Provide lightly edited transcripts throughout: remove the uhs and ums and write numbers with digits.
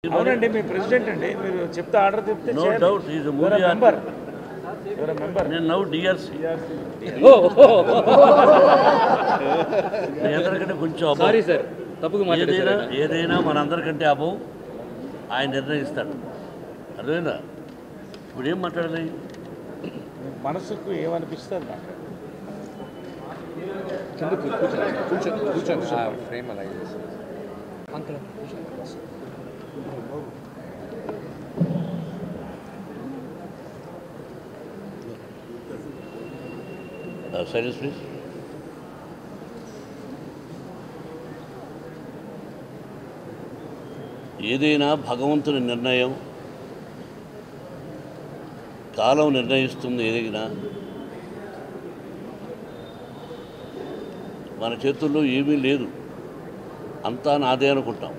అవునండి మీ ప్రెసిడెంట్ అండి మీరు చెప్తే ఆర్డర్ చెప్తే no doubt is movie member నేను నౌ డిఆర్సి అందరికంటే కొంచెం సారీ సార్ తప్పుగా ఏదైనా మనందరికంటే అబౌ ఆయన నిర్ణయిస్తాడు అర్థమైందా ఇప్పుడు ఏం మాట్లాడాలి మనసుకు ఏమనిపిస్తుంది ఫ్రేమ్ అలాగే అంకుల్ సైలెన్స్ ప్లీజ్ ఏదైనా భగవంతుని నిర్ణయం కాలం నిర్ణయిస్తుంది ఏదైనా మన చేతుల్లో ఏమీ లేదు అంతా నాదే అనుకుంటాం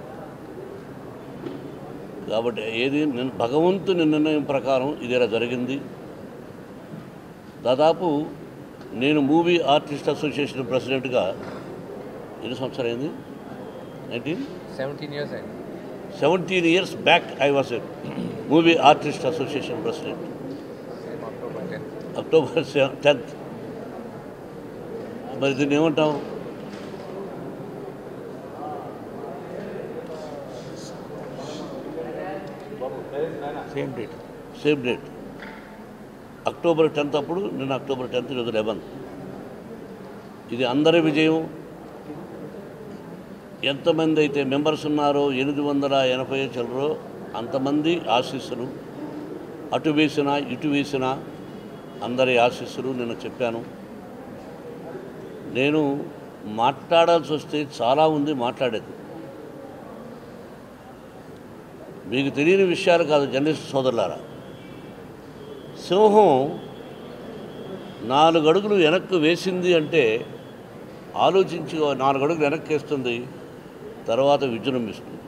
కాబట్టి ఏది భగవంతుని నిర్ణయం ప్రకారం ఇదేలా జరిగింది దాదాపు నేను మూవీ ఆర్టిస్ట్ అసోసియేషన్ ప్రెసిడెంట్గా ఎన్ని సంవత్సరాలు అయింది 17 years back I was a movie artist association president. October 10th. మరి దీన్ని ఏమంటాం సేమ్ డేట్ October 10th అప్పుడు నేను October 10th 2011 ఇది అందరి విజయం ఎంతమంది అయితే మెంబర్స్ ఉన్నారో 880 చిల్లరో అంతమంది ఆశీస్సులు అటు వేసినా ఇటు వేసినా అందరి ఆశీస్సులు నేను చెప్పాను నేను మాట్లాడాల్సి వస్తే చాలా ఉంది మాట్లాడేది మీకు తెలియని విషయాలు కాదు జర్నలిస్ట్ సోదరులారా సింహం 4 అడుగులు వెనక్కు వేసింది అంటే ఆలోచించి 4 అడుగులు వెనక్కి వేస్తుంది తర్వాత విజృంభిస్తుంది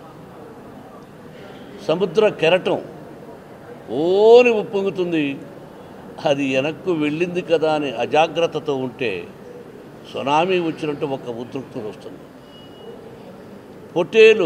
సముద్ర కెరటం ఓని ఉప్పొంగుతుంది అది వెనక్కు వెళ్ళింది కదా అని అజాగ్రత్తతో ఉంటే సునామీ వచ్చినట్టు ఒక ఉద్రిక్తత వస్తుంది పొట్టేలు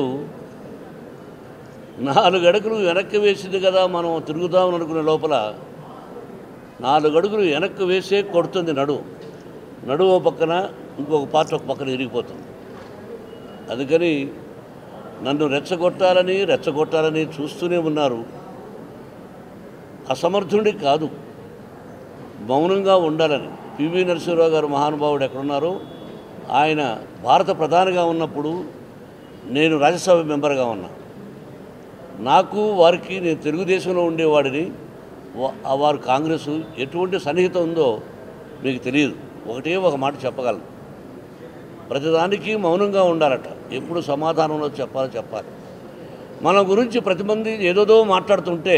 4 అడుగులు వెనక్కి వేసింది కదా మనం తిరుగుదామని అనుకునే లోపల 4 అడుగులు వెనక్కి వేసే కొడుతుంది నడువు పక్కన ఇంకొక పార్ట్ ఒక పక్కన ఇరిగిపోతుంది అందుకని నన్ను రెచ్చగొట్టాలని చూస్తూనే ఉన్నారు అసమర్థుడి కాదు మౌనంగా ఉండాలని పివి నరసింహరావు గారు మహానుభావుడు ఎక్కడున్నారో ఆయన భారత ప్రధానిగా ఉన్నప్పుడు నేను రాజ్యసభ మెంబర్గా ఉన్నా నాకు వారికి నేను తెలుగుదేశంలో ఉండేవాడిని వారు కాంగ్రెస్ ఎటువంటి సన్నిహితం ఉందో మీకు తెలియదు ఒక మాట చెప్పగలను ప్రతిదానికి మౌనంగా ఉండాలట ఎప్పుడు సమాధానంలో చెప్పాలి మన గురించి ప్రతిమంది ఏదోదో మాట్లాడుతుంటే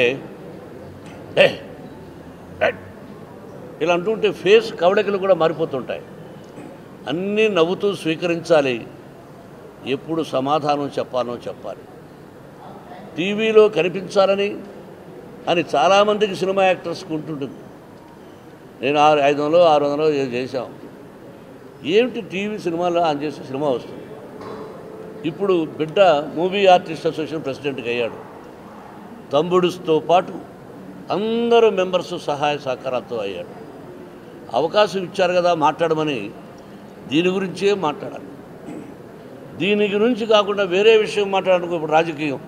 ఇలా అంటుంటే ఫేస్ కవళికలు కూడా మారిపోతుంటాయి అన్నీ నవ్వుతూ స్వీకరించాలి ఎప్పుడు సమాధానం చెప్పాలి టీవీలో కనిపించాలని అని చాలామందికి సినిమా యాక్టర్స్కి ఉంటుంటుంది నేను 500 600 చేశాం ఏమిటి టీవీ సినిమాలో ఆన్ చేసి సినిమా వస్తుంది ఇప్పుడు బిడ్డ మూవీ ఆర్టిస్ట్ అసోసియేషన్ ప్రెసిడెంట్గా అయ్యాడు తమ్ముడుతో పాటు అందరూ మెంబర్స్ సహాయ సహకారాలతో అయ్యాడు అవకాశం ఇచ్చారు కదా మాట్లాడమని దీని గురించే మాట్లాడాలి దీని గురించి కాకుండా వేరే విషయం మాట్లాడడానికి ఇప్పుడు రాజకీయం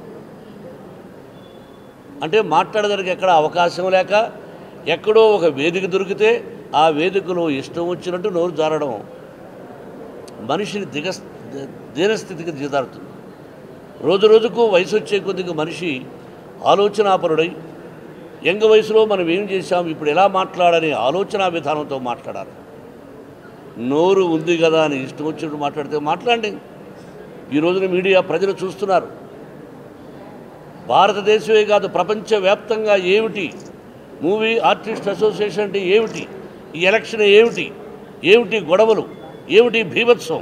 అంటే మాట్లాడడానికి ఎక్కడ అవకాశం లేక ఎక్కడో ఒక వేదిక దొరికితే ఆ వేదికలో ఇష్టం వచ్చినట్టు నోరు జారడం మనిషిని దీనస్థితికి దిగజారుతుంది రోజుకు వయసు వచ్చే కొద్దిగా మనిషి ఆలోచనాపరుడై యంగ్ వయసులో మనం ఏం చేశాం ఇప్పుడు ఎలా మాట్లాడని ఆలోచనా విధానంతో మాట్లాడాలి నోరు ఉంది కదా అని ఇష్టం వచ్చినట్టు మాట్లాడితే మాట్లాడండి ఈ రోజున మీడియా ప్రజలు చూస్తున్నారు భారతదేశమే కాదు ప్రపంచవ్యాప్తంగా ఏమిటి మూవీ ఆర్టిస్ట్ అసోసియేషన్ అంటే ఏమిటి ఈ ఎలక్షన్ ఏమిటి గొడవలు ఏమిటి భీభత్సం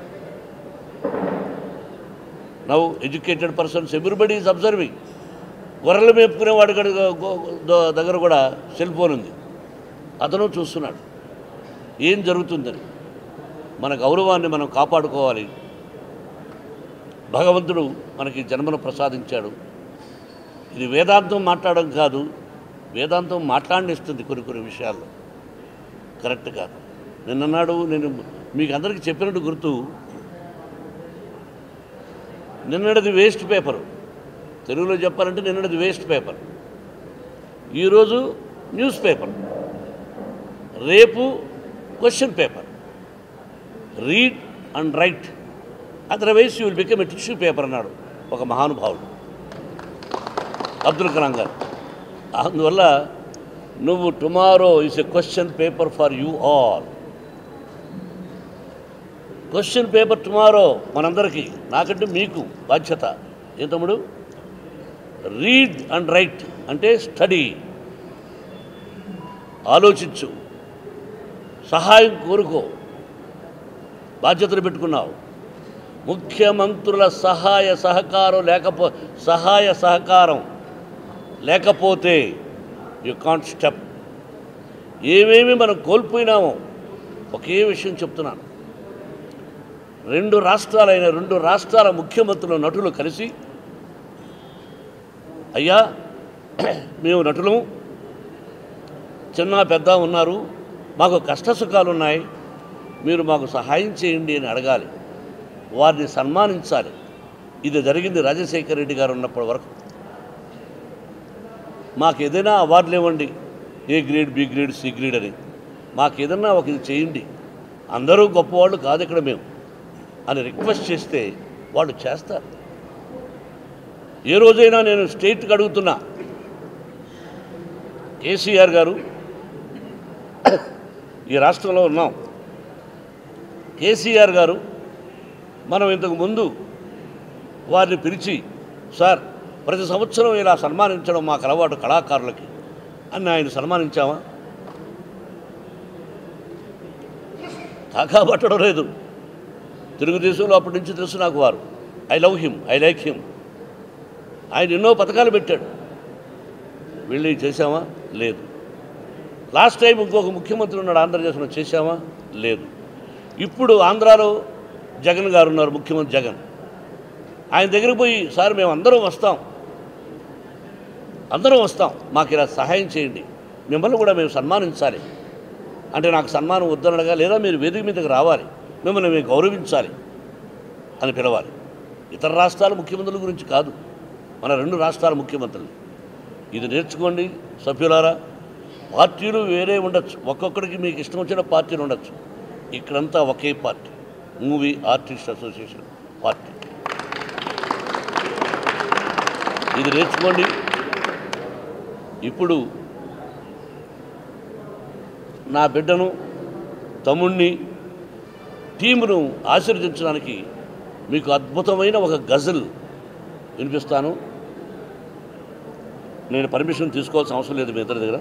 now educated persons everybody is observing గొర్రెలు మేపుకునేవాడి దగ్గర కూడా సెల్ ఫోన్ ఉంది అతను చూస్తున్నాడు ఏం జరుగుతుందని మన గౌరవాన్ని మనం కాపాడుకోవాలి భగవంతుడు మనకి జన్మను ప్రసాదించాడు. ఇది వేదాంతం మాట్లాడడం కాదు, వేదాంతం మాట్లాడినిస్తుంది కొన్ని విషయాల్లో. కరెక్ట్ కాదు. నిన్నన్నాడు, నేను మీకు అందరికీ చెప్పినట్టు గుర్తు, నిన్నటిది వేస్ట్ పేపర్, తెలుగులో చెప్పాలంటే నిన్నటిది వేస్ట్ పేపర్, ఈరోజు న్యూస్ పేపర్, రేపు question paper. Read and write, otherwise you will become a tissue paper అన్నాడు ఒక మహానుభావుడు అబ్దుల్ కలాం గారు. అందువల్ల నువ్వు tomorrow is a question paper for you all. Question paper tomorrow మనందరికీ, నాకంటే మీకు బాధ్యత. ఏం తమ్ముడు? రీడ్ అండ్ రైట్ అంటే స్టడీ, ఆలోచించు, సహాయం కోరుకో. బాధ్యతలు పెట్టుకున్నావు. ముఖ్యమంత్రుల సహాయ సహకారం లేకపోతే యు కాంట్ స్టెప్. ఏమేమి మనం కోల్పోయినామో ఒకే విషయం చెప్తున్నాను. రెండు రాష్ట్రాల ముఖ్యమంత్రుల నటులు కలిసి, అయ్యా మేము నటులు, చిన్న పెద్ద ఉన్నారు, మాకు కష్టసుఖాలు ఉన్నాయి, మీరు మాకు సహాయం చేయండి అని అడగాలి, వారిని సన్మానించాలి. ఇది జరిగింది రాజశేఖర రెడ్డి గారు ఉన్నప్పటి వరకు. మాకు ఏదైనా అవార్డులు ఇవ్వండి, A grade, B grade, C grade అని, మాకు ఏదన్నా ఒక ఇది చేయండి, అందరూ గొప్పవాళ్ళు కాదు ఇక్కడ మేము అని రిక్వెస్ట్ చేస్తే వాళ్ళు చేస్తారు. ఏ రోజైనా నేను స్టేట్కి అడుగుతున్నా, కేసీఆర్ గారు ఈ రాష్ట్రంలో ఉన్నాం, కేసీఆర్ గారు మనం ఇంతకు ముందు వారిని పిలిచి, సార్ ప్రతి సంవత్సరం ఇలా సన్మానించడం మాకు అలవాటు కళాకారులకి అని ఆయన సన్మానించామా? కాకాబట్టడం లేదు. తెలుగుదేశంలో అప్పటి నుంచి తెలుసు నాకు వారు. I love him, I like him. ఆయన ఎన్నో పథకాలు పెట్టాడు, వెళ్ళి చేశామా? లేదు. లాస్ట్ టైం ఇంకొక ముఖ్యమంత్రి ఉన్నాడు ఆంధ్రప్రదేశ్లో, చేశామా? లేదు. ఇప్పుడు ఆంధ్రాలో జగన్ గారు ఉన్నారు, ముఖ్యమంత్రి జగన్. ఆయన దగ్గరికి పోయి, సార్ మేము అందరం వస్తాం, మాకు ఇలా సహాయం చేయండి, మిమ్మల్ని కూడా మేము సన్మానించాలి అంటే, నాకు సన్మానం వద్దనగా, లేదా మీరు వేదిక మీదకి రావాలి, మిమ్మల్ని మేము గౌరవించాలి అని పిలవాలి. ఇతర రాష్ట్రాల ముఖ్యమంత్రుల గురించి కాదు, మన రెండు రాష్ట్రాల ముఖ్యమంత్రులు. ఇది నేర్చుకోండి సభ్యులారా. పార్టీలు వేరే ఉండొచ్చు, ఒక్కొక్కడికి మీకు ఇష్టం వచ్చిన పార్టీలు ఉండొచ్చు. ఇక్కడంతా ఒకే party, movie artist association party. ఇది నేర్చుకోండి. ఇప్పుడు నా బిడ్డను, తమ్ముణ్ణి, టీమును ఆశీర్వదించడానికి మీకు అద్భుతమైన ఒక గజల్ వినిపిస్తాను. నేను పర్మిషన్ తీసుకోవాల్సిన అవసరం లేదు మీ ఇద్దరి దగ్గర.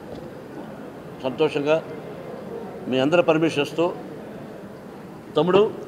సంతోషంగా మీ అందరి పర్మిషన్స్తో, తమ్ముడు